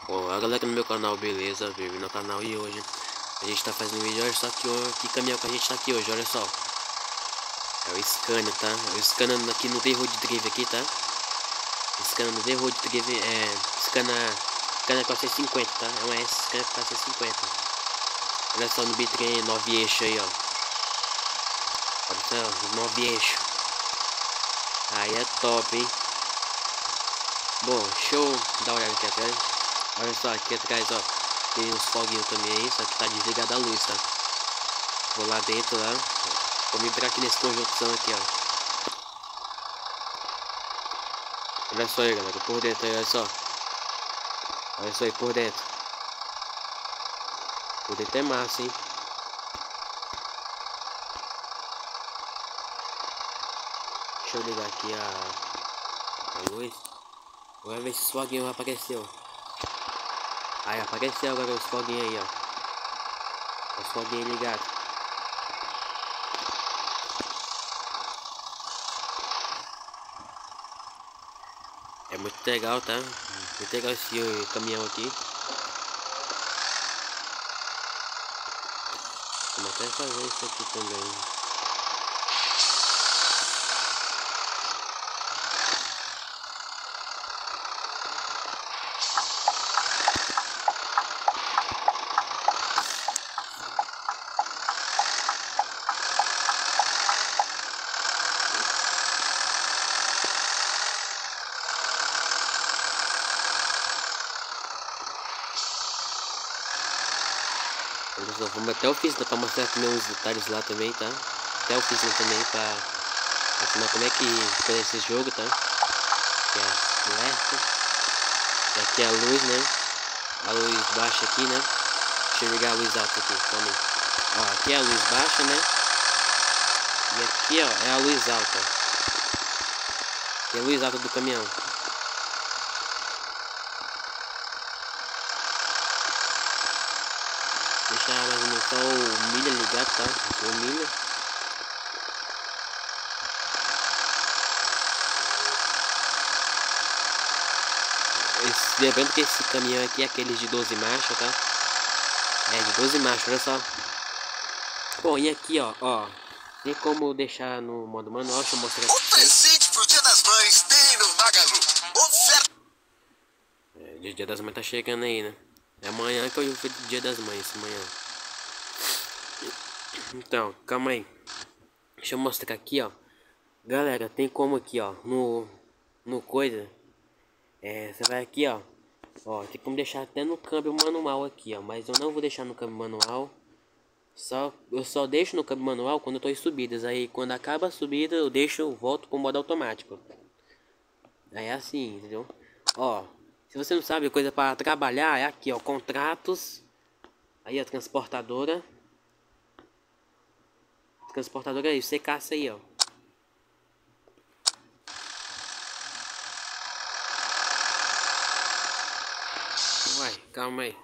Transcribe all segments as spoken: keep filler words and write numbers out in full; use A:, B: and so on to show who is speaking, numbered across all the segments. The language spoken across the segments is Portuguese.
A: Bom, a galera no meu canal, beleza? Vive no canal e hoje a gente tá fazendo vídeo, olha só que, que caminhão que a gente tá aqui hoje, olha só. É o Scania, tá? É o Scania aqui no The Road Drive aqui, tá? Scania no The Road Drive, é... Scania, Scania quatrocentos e cinquenta, tá? É uma S Scania quatrocentos e cinquenta. Olha só no bitrem nove eixos aí, ó. Olha só, nove eixos. Aí é top, hein? Bom, deixa eu dar uma olhada aqui atrás. Olha só, aqui atrás, ó, tem uns foguinhos também aí, só que tá desligada a luz, tá? Vou lá dentro, lá. Vou entrar aqui nesse conjunção aqui, ó. Olha só aí, galera, por dentro aí, olha só. Olha só aí por dentro. Por dentro é massa, hein? Deixa eu ligar aqui a, a luz. Vamos ver se os foguinhos apareceu. Aí apareceu agora os foguinhos aí, ó. Os foguinhos ligados. É muito legal, tá? Muito legal esse caminhão aqui. Vamos até fazer isso aqui também. Vamos até a oficina para mostrar também uns detalhes lá também, tá? Até a oficina também para ensinar como é que faz esse jogo, tá? Aqui é a alerta. E aqui é a luz, né? A luz baixa aqui, né? Deixa eu ligar a luz alta aqui, calma aí. Ó, aqui é a luz baixa, né? E aqui, ó, é a luz alta. Aqui é a luz alta do caminhão. Deixar mais ou menos só o milha ligado, tá? Aqui o milha. Esse, lembrando que esse caminhão aqui é aquele de doze marchas, tá? É de doze marchas, olha só. Bom, e aqui, ó, ó. Tem como deixar no modo manual, deixa eu mostrar aqui.
B: O presente pro Dia das Mães tem no Magalu. Oferta.
A: É, o Dia das Mães tá chegando aí, né? É amanhã que eu vou o Dia das Mães, amanhã. Então, calma aí. Deixa eu mostrar aqui, ó. Galera, tem como aqui, ó. No, no coisa. É, você vai aqui, ó. Ó, tem como deixar até no câmbio manual aqui, ó. Mas eu não vou deixar no câmbio manual. Só, eu só deixo no câmbio manual quando eu tô em subidas. Aí quando acaba a subida, eu deixo, eu volto pro modo automático. Aí é assim, entendeu? Ó, se você não sabe coisa para trabalhar, é aqui, ó. Contratos. Aí a transportadora. Transportadora aí, você caça aí, ó. Uai, calma aí.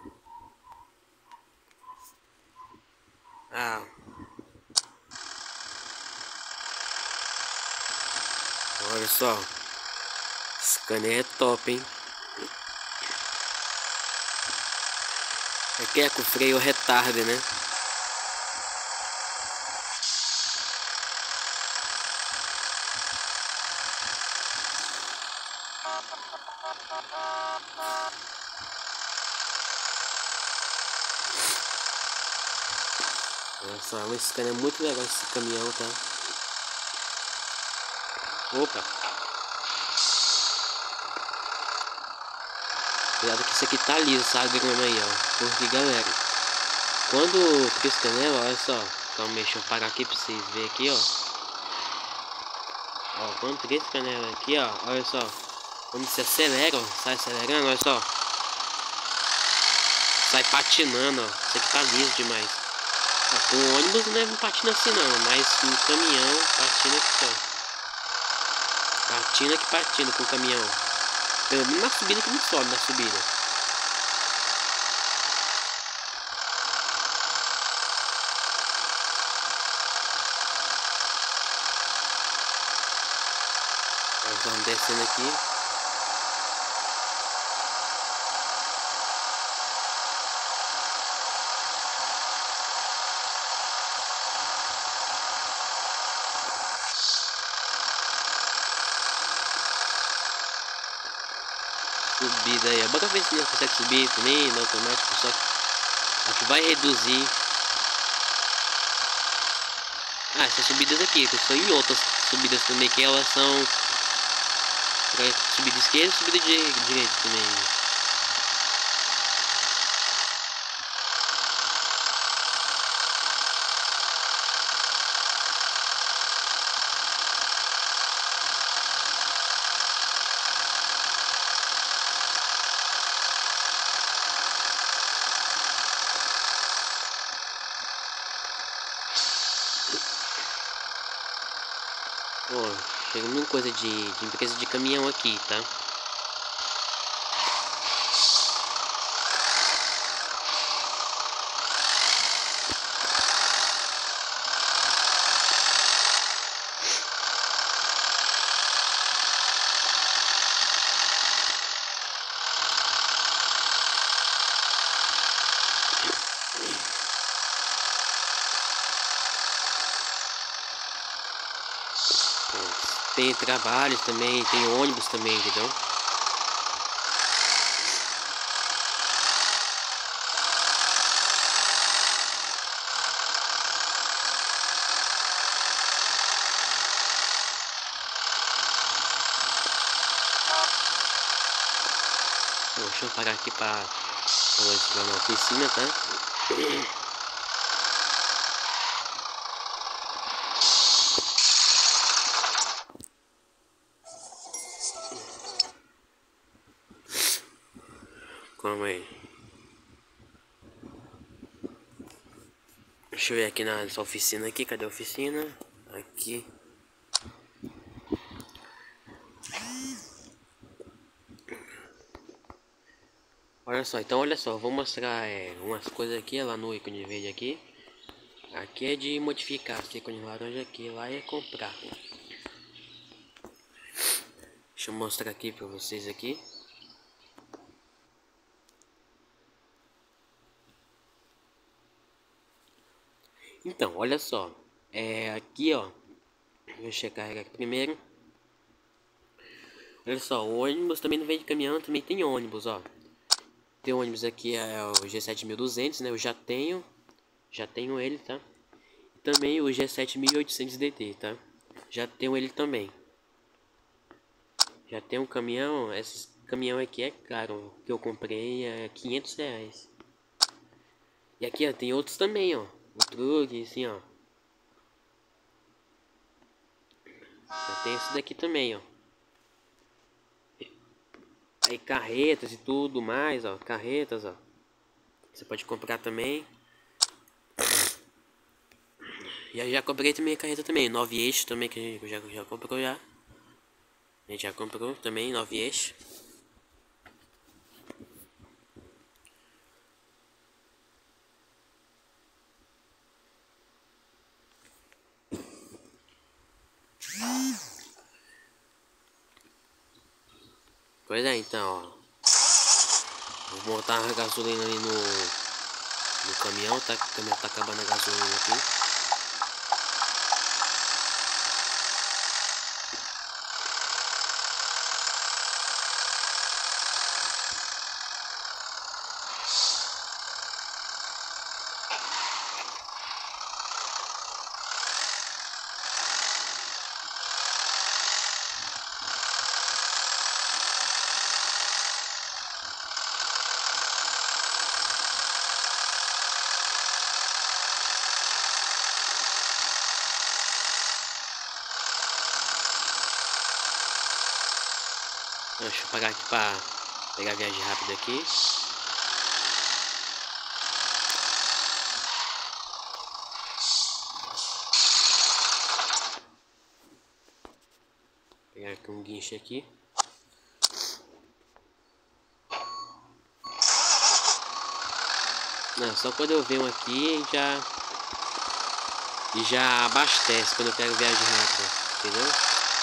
A: Ah. Olha só. Scania é top, hein? Aqui é com o freio retarda, né? Olha só, esse cara é muito legal, esse caminhão, tá? Opa! Cuidado que isso aqui tá liso, essa grama aí, ó. Porque, galera, quando trisca nela, olha só. Calma, deixa eu parar aqui pra vocês verem aqui, ó. Ó, quando trisca nela aqui, ó, olha só. Quando você acelera, ó, sai acelerando, olha só. Sai patinando, ó. Isso aqui tá liso demais. Ó, com o ônibus não patina assim não, mas no caminhão patina que só. Patina que patina com o caminhão. Pelo menos na subida que não sobe na subida. Nós vamos descendo aqui. subida aí. Bora ver se ele consegue subir também no automático, só que aqui vai reduzir. Ah, essas subidas aqui, que eu estou em outras subidas também, que elas são subida esquerda e subida de direita também. Ó, chegando numa coisa de, de empresa de caminhão aqui, tá? Tem trabalhos também, tem ônibus também, entendeu? Bom, deixa eu parar aqui para entrar na oficina, tá? Calma aí. Deixa eu ver aqui nessa oficina aqui. Cadê a oficina? Aqui. Olha só, então olha só, vou mostrar é, umas coisas aqui, lá no ícone verde aqui. Aqui é de modificar, esse ícone laranja aqui, lá é comprar. Deixa eu mostrar aqui pra vocês aqui. Então, olha só, é aqui ó, deixa eu carregar aqui primeiro. Olha só, o ônibus também não vem de caminhão, também tem ônibus, ó. Tem ônibus aqui, é o G sete mil e duzentos, né, eu já tenho, já tenho ele, tá? E também o G sete mil e oitocentos D T, tá? Já tenho ele também. Já tem um caminhão, esse caminhão aqui é caro, que eu comprei é quinhentos reais. E aqui ó, tem outros também, ó. O truque, assim, ó. Já tem esse daqui também, ó. Aí carretas e tudo mais, ó. Carretas, ó. Você pode comprar também. Já já comprei também a carreta também. Nove eixos também, que já, já comprou já. A gente já comprou também, nove eixos. Pois é, então, ó. Vou botar a gasolina ali no, no caminhão, tá? O caminhão tá acabando a gasolina aqui. Deixa eu pagar aqui pra pegar a viagem rápida aqui. Pegar aqui um guincho aqui. Não, só quando eu venho aqui já e já abastece quando eu pego viagem rápida, entendeu?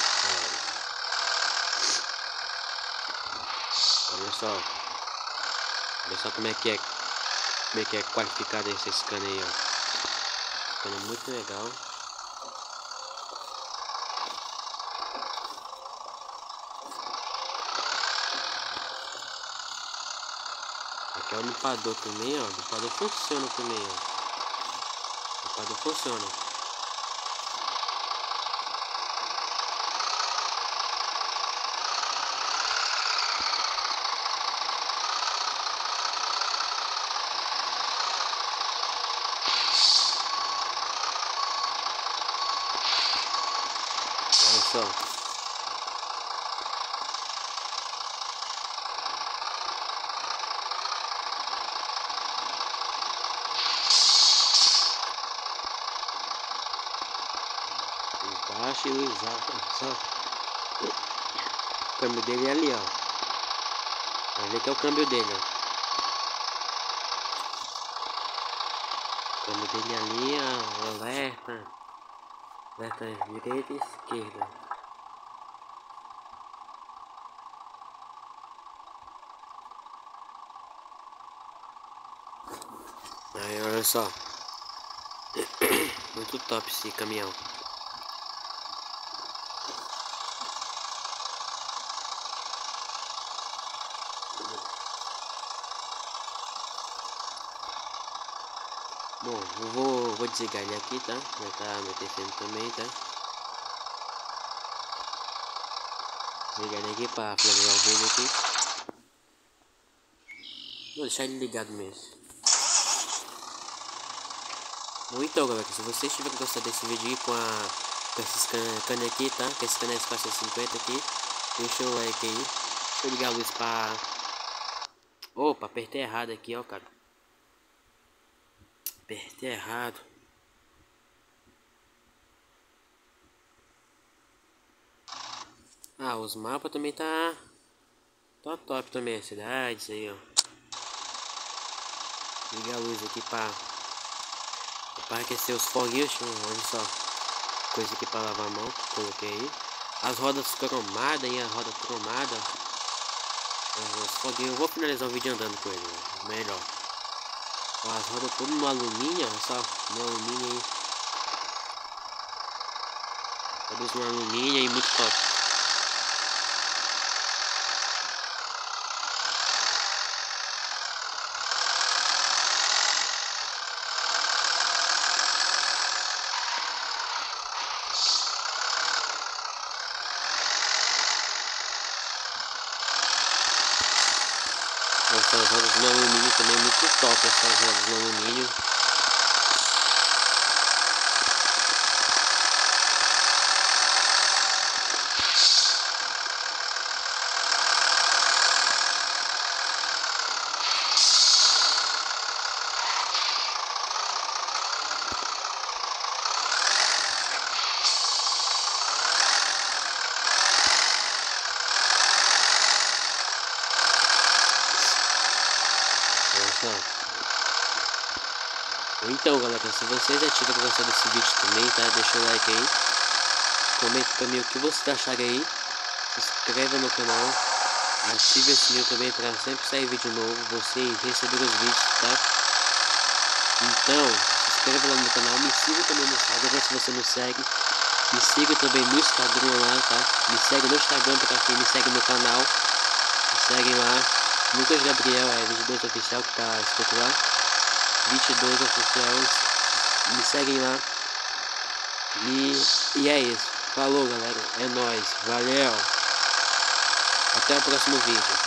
A: Olha só, olha só como é que é, como é que é qualificado esse scanner aí, ó. Scanner muito legal. Aqui é o limpador também, ó. O limpador funciona também, ó. O limpador funciona. Olha só. Baixo e luz alta, só. O câmbio dele é ali, ó. Vai ver que é o câmbio dele, ó. O câmbio dele é ali, ó. Alerta. Alerta direita e esquerda. Aí, olha só. Muito top esse caminhão. Bom, eu vou, vou desligar ele aqui, tá? Já tá anoitecendo também, tá? Desligar ele aqui pra finalizar o vídeo aqui. Vou deixar ele ligado mesmo. Bom, então galera, se vocês tiverem gostado desse vídeo aí com, a, com esses canos cana aqui, tá? Com esses canos quatrocentos e cinquenta aqui, deixa o like aí. Deixa eu ligar a luz pra... Opa, apertei errado aqui, ó, cara. Apertei errado. Ah, os mapas também tá... Tá top também, a cidade, isso aí, ó. Ligar a luz aqui pra... Pra aquecer os foguinhos, olha só. Coisa aqui pra lavar a mão, coloquei aí. As rodas cromadas aí, a roda cromada. Os foguinhos, eu vou finalizar o vídeo andando com ele, né? Melhor. Ó, as rodas tudo no alumínio, olha só. No alumínio aí. Todos no alumínio aí, muito top. Essas rodas no alumínio também é muito top, essas rodas no alumínio. Então galera, se vocês já tiverem gostado desse vídeo também, tá? Deixa o like aí. Comenta pra mim o que vocês acharam aí. Se inscreva no canal. Ative o sininho também para sempre sair vídeo novo. Vocês receberem os vídeos, tá? Então, se inscreva lá no canal. Me siga também no Instagram se você não segue. Me siga também no Instagram lá, tá? Me segue no Instagram pra quem me segue no canal. Me segue lá. Lucas Gabriel, é vinte e dois oficial que tá escrito lá. vinte e dois oficial, me seguem lá. E, e é isso. Falou galera, é nóis, valeu. Até o próximo vídeo.